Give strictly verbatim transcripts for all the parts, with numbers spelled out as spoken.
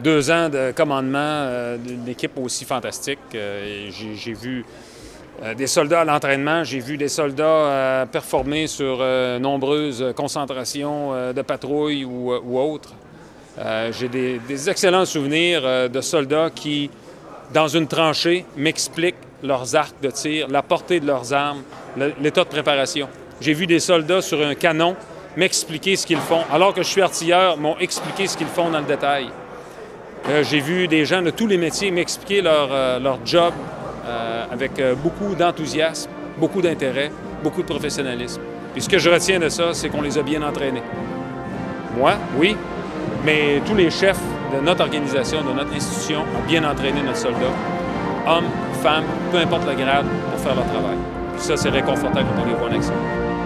deux ans de commandement euh, d'une équipe aussi fantastique. Euh, j'ai vu euh, des soldats à l'entraînement, j'ai vu des soldats euh, performer sur euh, nombreuses concentrations euh, de patrouilles ou, ou autres. Euh, j'ai des, des excellents souvenirs euh, de soldats qui, dans une tranchée, m'expliquent leurs arcs de tir, la portée de leurs armes, l'état de préparation. J'ai vu des soldats sur un canon m'expliquer ce qu'ils font. Alors que je suis artilleur, m'ont expliqué ce qu'ils font dans le détail. Euh, j'ai vu des gens de tous les métiers m'expliquer leur, euh, leur job euh, avec euh, beaucoup d'enthousiasme, beaucoup d'intérêt, beaucoup de professionnalisme. Puis ce que je retiens de ça, c'est qu'on les a bien entraînés. Moi, oui, mais tous les chefs de notre organisation, de notre institution, ont bien entraîné notre soldat, hommes, femmes, peu importe le grade, pour faire leur travail. Puis ça, c'est réconfortant quand on les voit en action.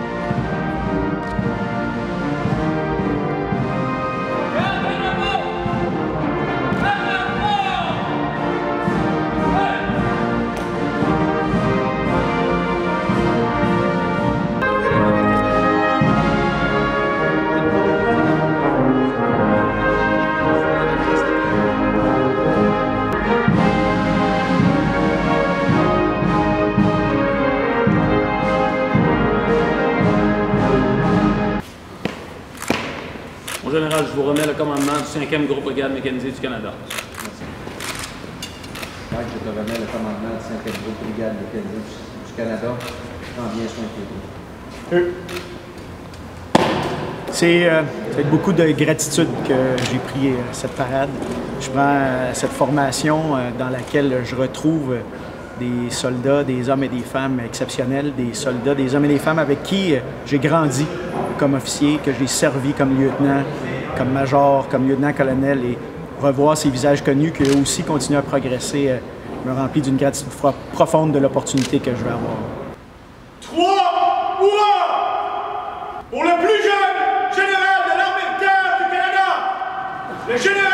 Mon général, je vous remets le commandement du cinquième groupe brigade mécanisée du Canada. Merci. Mike, je te remets le commandement du cinquième groupe brigade mécanisée du, du Canada. Prends bien soin de tes C'est euh, avec beaucoup de gratitude que j'ai pris euh, cette parade. Je prends euh, cette formation euh, dans laquelle je retrouve euh, des soldats, des hommes et des femmes exceptionnels, des soldats, des hommes et des femmes avec qui euh, j'ai grandi comme officier, que j'ai servi comme lieutenant, comme major, comme lieutenant-colonel, et revoir ces visages connus qui eux aussi continuent à progresser euh, me remplit d'une gratitude profonde de l'opportunité que je vais avoir. Trois ou un pour le plus jeune général de l'armée de terre du Canada, le général